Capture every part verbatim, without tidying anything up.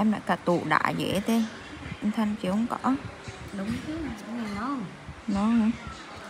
em lại cả tủ đá dễ thế. Anh Thanh chứ không có. Đúng chứ, cái này ngon. Ngon hả?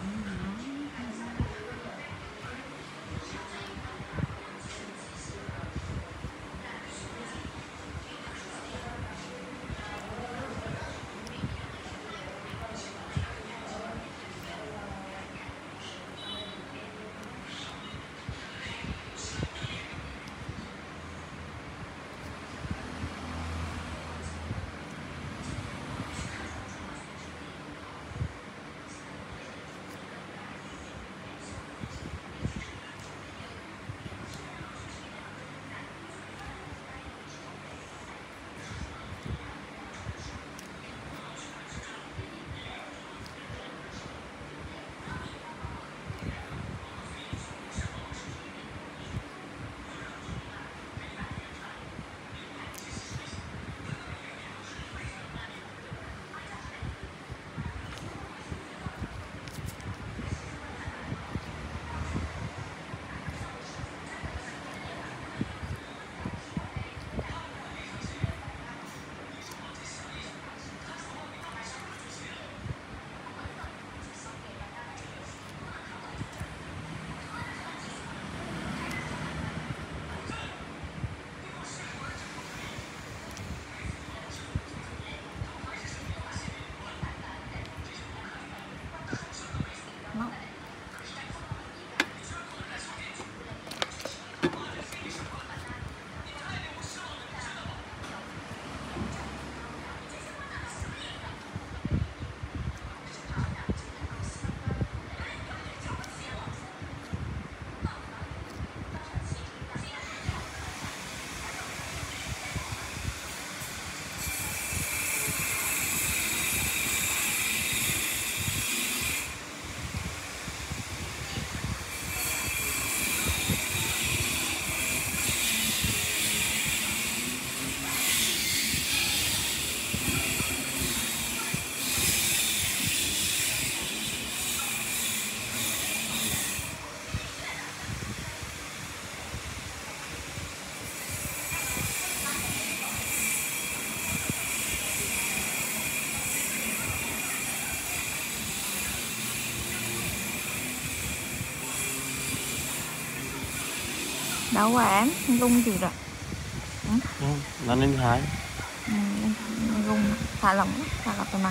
Đâu quá em, rung gì rồi. Ừ? Ừ, nó lên thái. Ừ, rung, thả lỏng, thả lỏng cái mặt.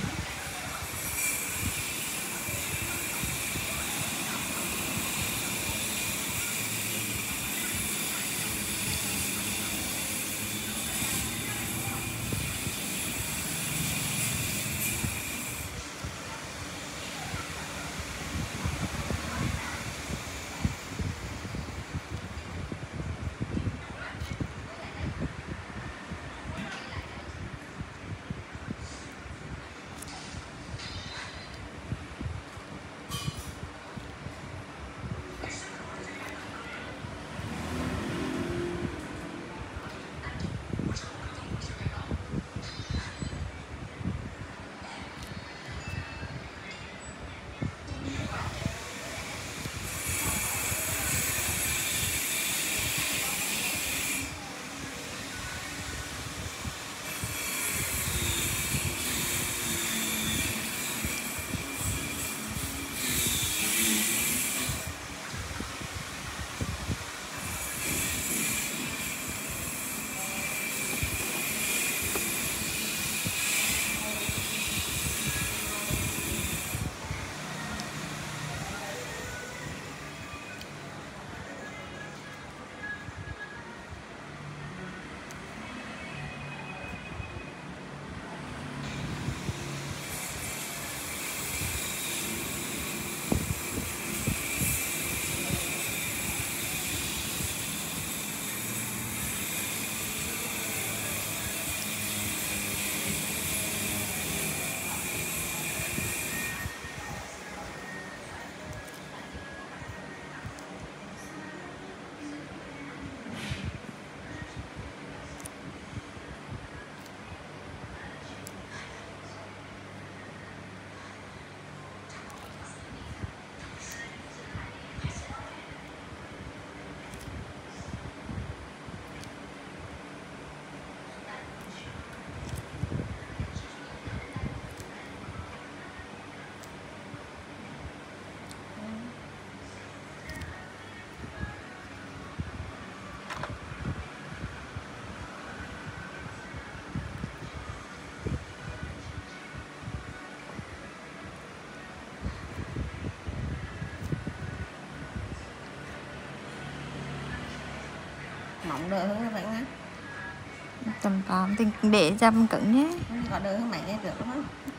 mỏng đỡ hơn vậy á. Tầm tám thì để dăm cứng nhé. Có đỡ hơn mày nghe được đúng không? Ừ.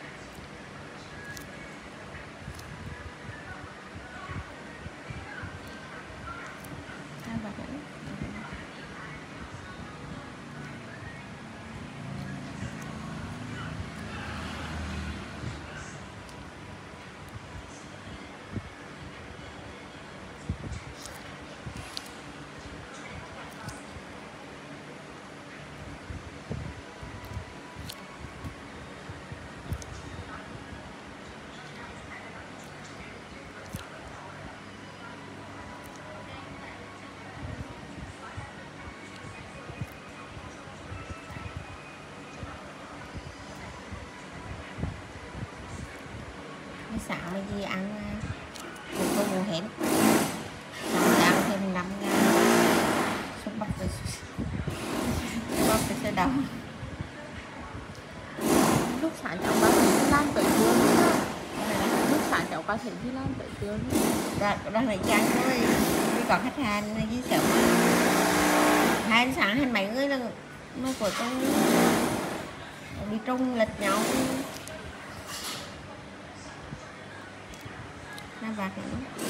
Xạo mà gì ăn một tô bù hến xong rồi ăn thêm năm súp bắp với bắp với sữa đậu. Lúc sáng cháu có thể đi làm tới trường lúc sáng cháu có thể đi làm tới trường Đó, đó là chăng thôi đi còn khách hàng với sợ hai sáng hai mấy người là nó của tôi đi trung lịch nhau nó bạc nữa.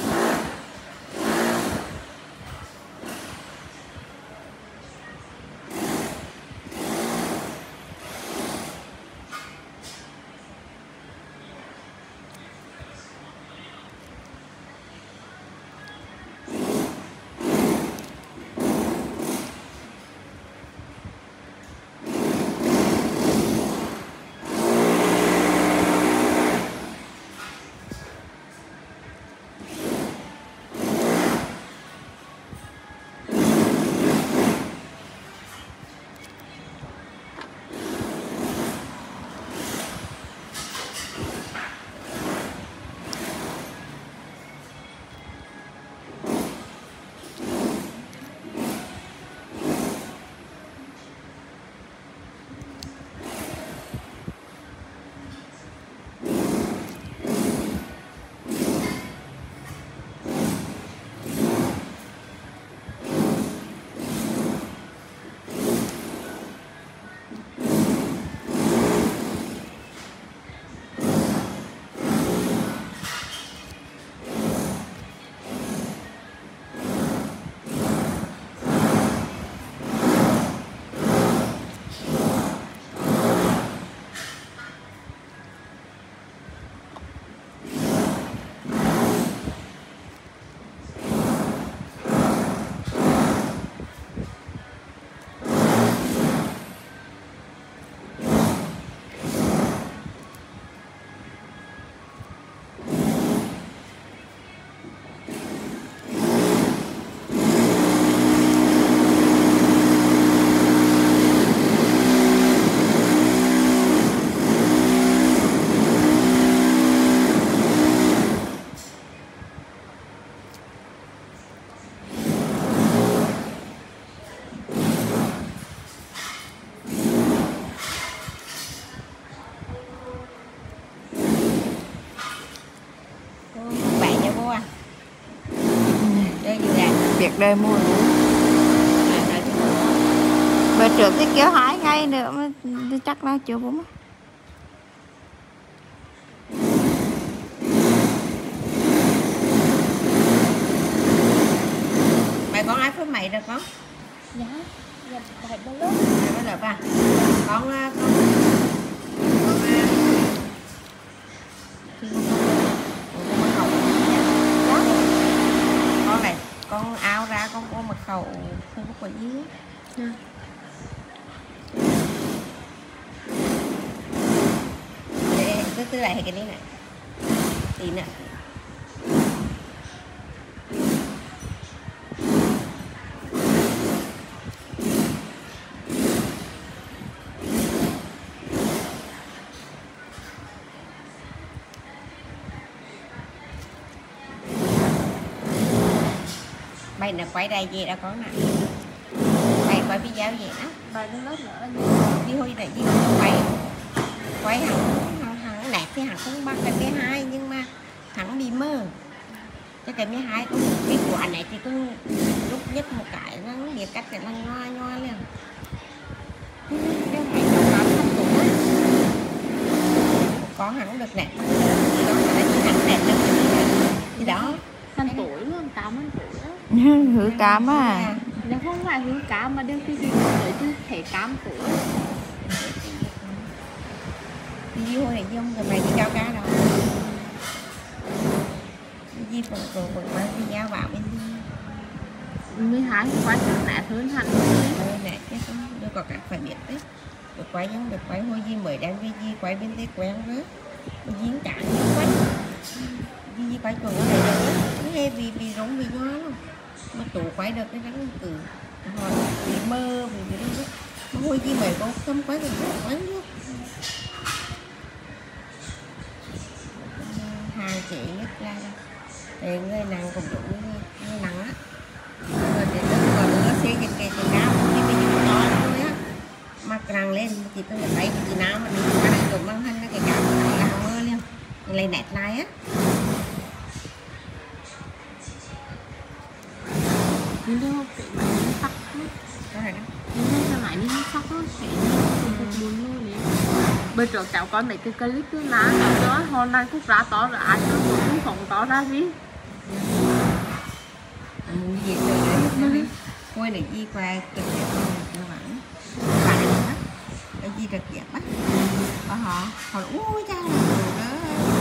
Việc đời mua bữa trước thì kéo hai ngày nữa mà chắc là chưa bố. Mày con iPhone mày được không? Dạ, dạ, phải bao lớp. Phải bao lớp à? Con, con, con, con này, con ao ra con có mật khẩu không có quỷ gì. Dạ. Để cứ cứ lại cái này này. Tí nè. Mày là quay đây gì đã con nè. Mày quay video gì đó. Bài lên lớp nữa anh. Đi hồi này đi quay quay hẳn hẳn nẹt thì hẳn không bắt cái cái hai nhưng mà hẳn bị mơ. Cái cái mấy hai cũng cái quả này thì cứ lúc nhất một cái nó biết cách cái là nhoa nhoa liền. Cái này cháu bán năm tuổi. Có hẳn được nè. Đó là chỉ hẳn đẹp lắm. Thì đó. Năm tuổi luôn, tám năm tuổi á. Hứa cam à. Nó không phải hứa cam mà đều cái gì tới chứ thể cam tuổi. Đi hồi này không rồi mày đi cao cá đâu. Đi phần phần phần mà đi giao vào bên đi. mười hai quay chắc nạ hơn hẳn. Đây nè, chứ không đưa có cả phải biết đấy. Được quay giống được quay hồi gì mới đang đi gì quay bên đây quen với. Giếng cả như quay. Đi quay chuồng ở đây được. Nó hay vì vì rống vì nho luôn. Mà tủ quay được cái rắn từ hồi bị mơ vì vì đó. Mà hồi gì mới có không quay được quay luôn. Hàng chị nhất là thì người nàng cũng đủ người nặng á. Rồi thì nó còn nó xe dịch kề từ nào thì bây giờ to thôi á. Mặc răng lên chỉ tôi thấy từ nào mà đi qua đây rồi mang thân cái cảm là mơ liền. Lấy nét lại á. Nhưng nếu không phải bạn đi sắc hết. Đó rồi đó. Nhưng nếu sao lại đi sắc hết thì không buồn luôn đấy. Bây giờ cháu có mấy cái clip cứ lá cháu cho hôm nay cũng ra to rồi ai cho cũng không to ra gì. Muốn gì rồi đấy. Quay này đi qua cực đẹp các bạn. Bạn này đó. Cái gì cực đẹp á. Ở họ họ ui cha là đồ đó.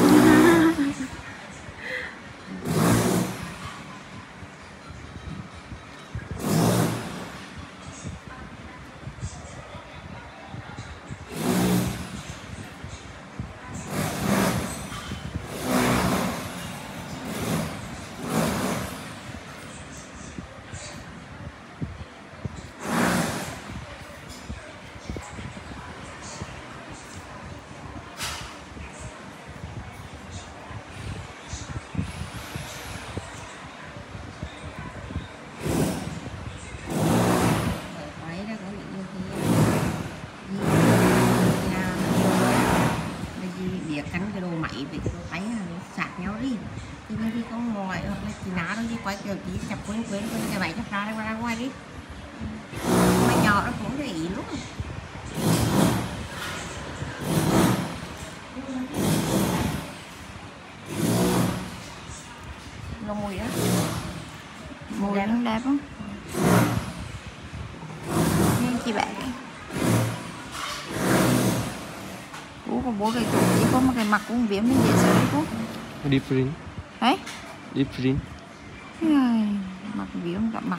Cắn cái đồ mày về cái đồ tay sạc nhau đi thì như khi con ngồi hoặc là chị ná đâu đi quay kiểu chỉ chập quên quên quên cái vậy chập ra ra ngoài đi mà nhỏ nó cũng để ý lúc nó mùi đó Mùi nó đẹp không? Nên chị bạn bố của bố cái chỗ chỉ có một cái mặt cũng viếng nên dễ sợ đấy bố. Different. Đấy. Different. Ai, mặt viếng cả mặt